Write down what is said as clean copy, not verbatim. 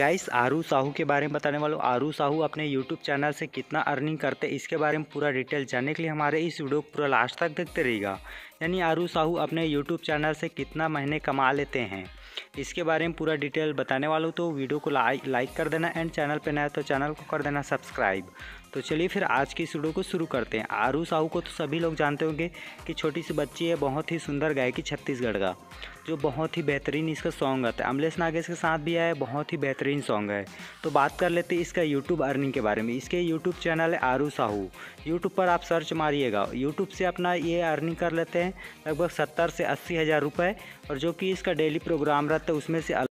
Guys आरू साहू के बारे में बताने वाला हूँ। आरू साहू अपने यूट्यूब चैनल से कितना अर्निंग करते हैं इसके बारे में पूरा डिटेल जानने के लिए हमारे इस वीडियो को पूरा लास्ट तक देखते रहिएगा। यानी आरू साहू अपने यूट्यूब चैनल से कितना महीने कमा लेते हैं इसके बारे में पूरा डिटेल बताने वाला हूँ। तो वीडियो को लाइक कर देना एंड चैनल पे नया तो चैनल को कर देना सब्सक्राइब। तो चलिए फिर आज की इस वीडियो को शुरू करते हैं। आरू साहू को तो सभी लोग जानते होंगे कि छोटी सी बच्ची है, बहुत ही सुंदर गायकी छत्तीसगढ़ का, जो बहुत ही बेहतरीन इसका सॉन्ग आता है। अमलेश नागेश के साथ भी आया, बहुत ही बेहतरीन सॉन्ग है। तो बात कर लेते हैं इसका यूट्यूब अर्निंग के बारे में। इसके यूट्यूब चैनल है आरू साहू। यूट्यूब पर आप सर्च मारिएगा, यूट्यूब से अपना ये अर्निंग कर लेते हैं लगभग 70 से 80 हज़ार रुपये। और जो कि इसका डेली प्रोग्राम रहता है उसमें से